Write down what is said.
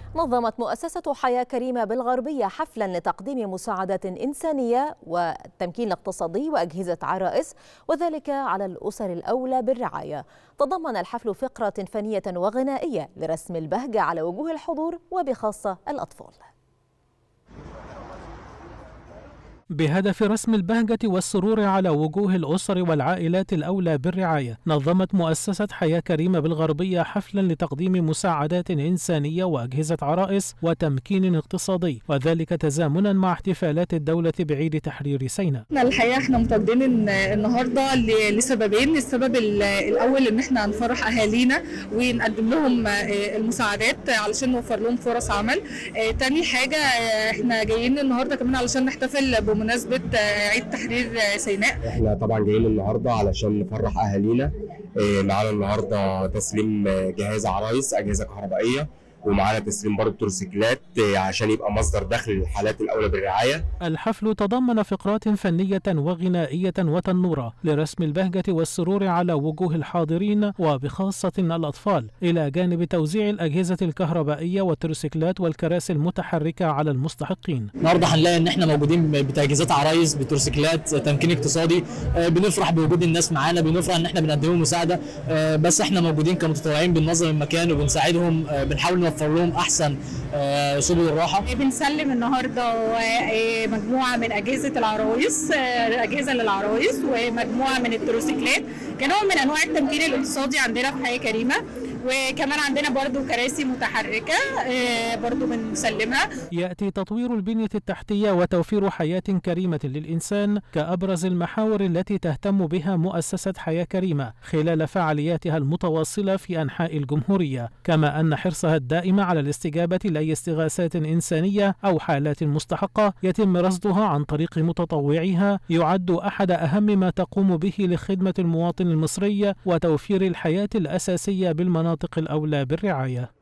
نظمت مؤسسة حياة كريمة بالغربية حفلا لتقديم مساعدات إنسانية والتمكين الاقتصادي وأجهزة عرائس، وذلك على الأسر الأولى بالرعاية. تضمن الحفل فقرة فنية وغنائية لرسم البهجة على وجوه الحضور وبخاصة الأطفال. بهدف رسم البهجة والسرور على وجوه الأسر والعائلات الأولى بالرعاية، نظمت مؤسسة حياة كريمة بالغربية حفلا لتقديم مساعدات إنسانية وأجهزة عرائس وتمكين اقتصادي، وذلك تزامنا مع احتفالات الدولة بعيد تحرير سيناء. الحقيقة احنا متواجدين النهارده لسببين. السبب الأول إن احنا نفرح أهالينا ونقدم لهم المساعدات علشان نوفر لهم فرص عمل. تاني حاجة احنا جايين النهارده كمان علشان نحتفل بمناسبة عيد تحرير سيناء. احنا طبعا جايين النهارده علشان نفرح اهالينا. معانا النهارده تسليم جهاز عرايس، اجهزه كهربائيه، ومعانا تسليم برضه تروسيكلات عشان يبقى مصدر دخل للحالات الاولى بالرعايه. الحفل تضمن فقرات فنيه وغنائيه وتنوره لرسم البهجه والسرور على وجوه الحاضرين وبخاصه الاطفال، الى جانب توزيع الاجهزه الكهربائيه والتروسيكلات والكراسي المتحركه على المستحقين. النهارده هنلاقي ان احنا موجودين بتجهيزات عرايس، بتروسيكلات، تمكين اقتصادي. بنفرح بوجود الناس معانا، بنفرح ان احنا بنقدم لهم مساعده، بس احنا موجودين كمتطوعين بننظم المكان وبنساعدهم، بنحاول نوفر لهم احسن سبل الراحه. بنسلم النهارده مجموعه من اجهزه العرايس، اجهزه للعرايس، ومجموعه من التروسيكلات كنوع من انواع التمكين الاقتصادي عندنا في حياه كريمه. وكمان عندنا برضو كراسي متحركة برضو بنسلمها. يأتي تطوير البنية التحتية وتوفير حياة كريمة للإنسان كأبرز المحاور التي تهتم بها مؤسسة حياة كريمة خلال فعالياتها المتواصلة في أنحاء الجمهورية، كما أن حرصها الدائم على الاستجابة لأي استغاثات إنسانية أو حالات مستحقة يتم رصدها عن طريق متطوعيها يعد أحد أهم ما تقوم به لخدمة المواطن المصري وتوفير الحياة الأساسية بالمناطق الأولى بالرعاية.